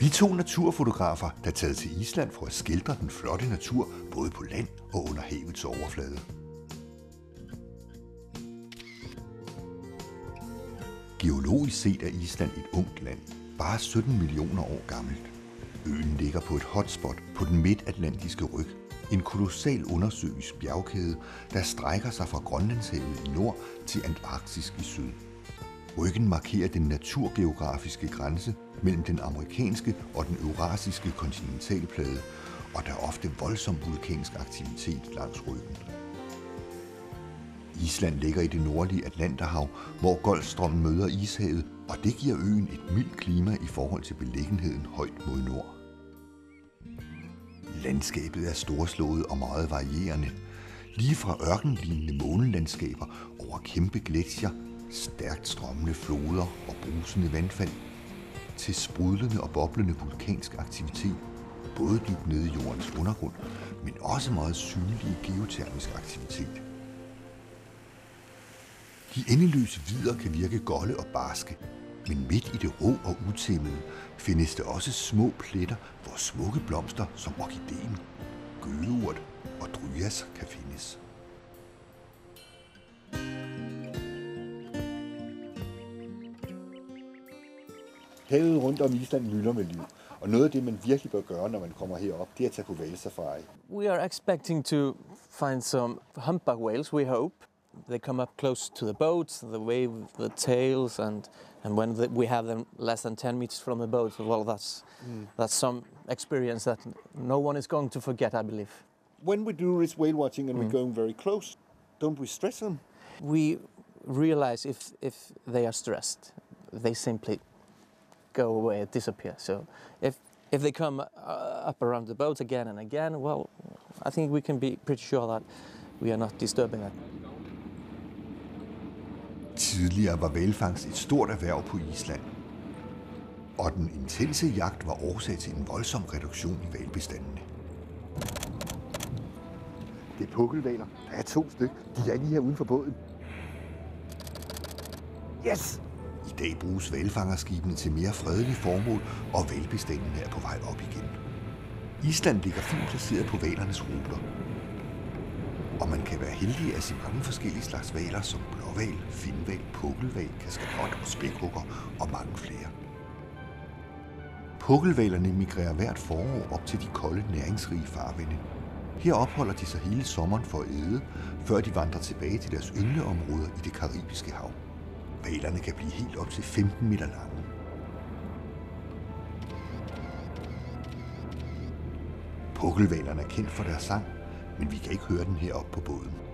Vi er 2 naturfotografer, der er taget til Island for at skildre den flotte natur, både på land og under havets overflade. Geologisk set er Island et ungt land, bare 17 millioner år gammelt. Øen ligger på et hotspot på den midtatlantiske ryg, en kolossal undersøisk bjergkæde, der strækker sig fra Grønlandshavet i nord til Antarktis i syd. Ryggen markerer den naturgeografiske grænse mellem den amerikanske og den eurasiske kontinentalplade, og der er ofte voldsom vulkansk aktivitet langs ryggen. Island ligger i det nordlige Atlanterhav, hvor Golfstrømmen møder Ishavet, og det giver øen et mildt klima i forhold til beliggenheden højt mod nord. Landskabet er storslået og meget varierende. Lige fra ørkenlignende månelandskaber over kæmpe gletsjer, stærkt strømmende floder og brusende vandfald, til sprudlende og boblende vulkansk aktivitet, både dybt nede i jordens undergrund, men også meget synlig geotermisk aktivitet. De endeløse vidder kan virke golde og barske, men midt i det rå og utæmmede findes der også små pletter, hvor smukke blomster som orkideen, gøgeurt og dryas kan findes. Havet rundt om Island myldrer med liv, og noget af det, man virkelig bør gøre, når man kommer herop, det er at tage på hvalsafari. We are expecting to find some humpback whales, we hope. They come up close to the boats, they wave the tails, and when we have them less than 10 meters from the boat, well, that's some experience that no one is going to forget, I believe. When we do this whale watching and we're going very close, don't we stress them? We realize if they are stressed, they simply go away and disappear. So if they come up around the boat again and again, well, I think we can be pretty sure that we are not disturbing that. Tidligere var hvalfangst et stort erhverv på Island, og den intense jagt var årsag til en voldsom reduktion i hvalbestandene. Det er pukkelhvaler. Der er 2 stykker. De er lige her uden for båden. Yes! I dag bruges hvalfangerskibene til mere fredelige formål, og hvalbestanden er på vej op igen. Island ligger fint placeret på hvalernes ruter, og man kan være heldig at se mange forskellige slags hvaler som blåhval, finhval, pukkelhval, kaskelot og spækhugger og mange flere. Pukkelhvalerne migrerer hvert forår op til de kolde, næringsrige farvande. Her opholder de sig hele sommeren for at æde, før de vandrer tilbage til deres yngleområder i det Karibiske hav. Hvalerne kan blive helt op til 15 meter lange. Pukkelhvalerne er kendt for deres sang, men vi kan ikke høre den heroppe på båden.